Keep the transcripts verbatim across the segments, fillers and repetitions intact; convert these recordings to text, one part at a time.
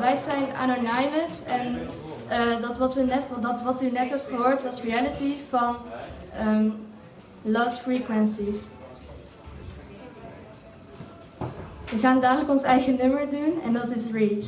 wij zijn Anonymous en uh, dat, wat we net, dat wat u net hebt gehoord was Reality van um, Lost Frequencies. We gaan dadelijk ons eigen nummer doen en dat is Reach.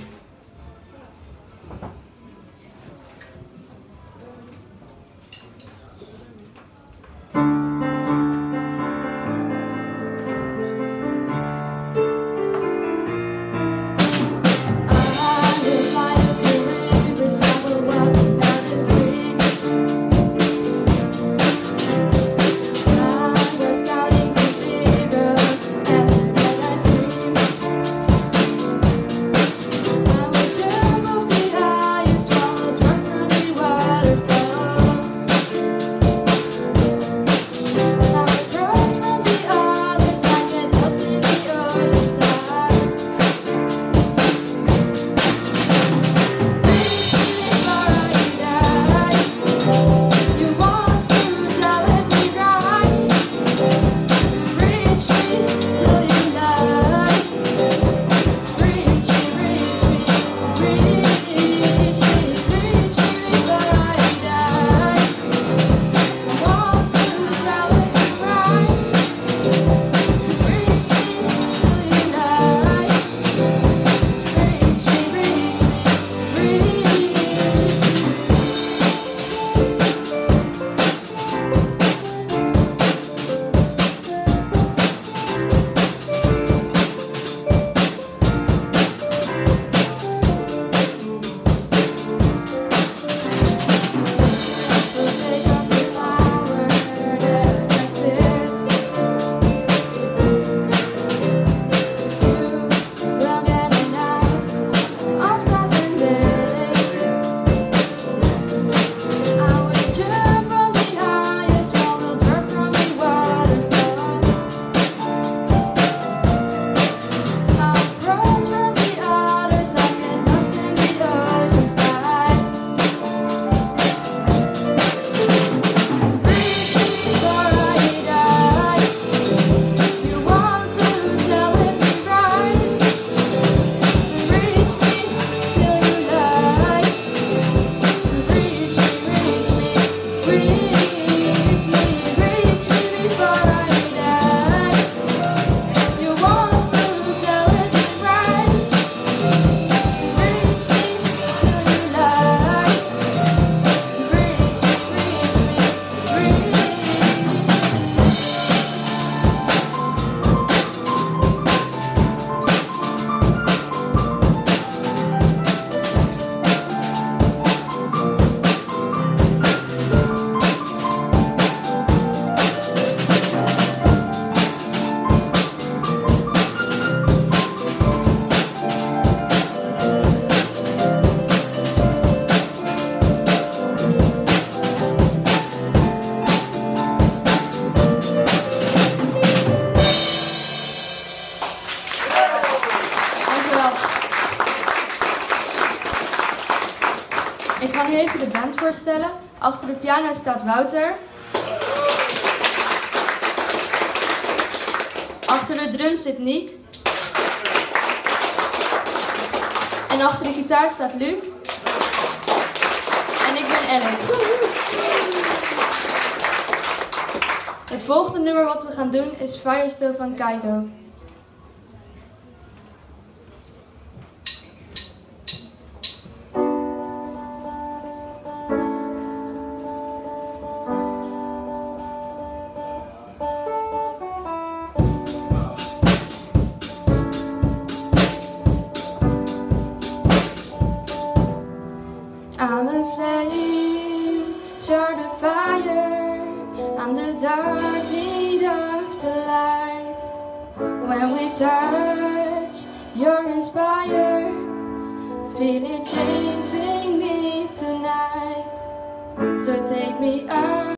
Ik ga nu even de band voorstellen. Achter de piano staat Wouter. Achter de drums zit Niek. En achter de gitaar staat Luc. En ik ben Alex. Het volgende nummer wat we gaan doen is Firestone van Agogo. I'm a flame, sort of fire. I'm the dark need of the light. When we touch, you're inspired. Feel it chasing me tonight. So take me up.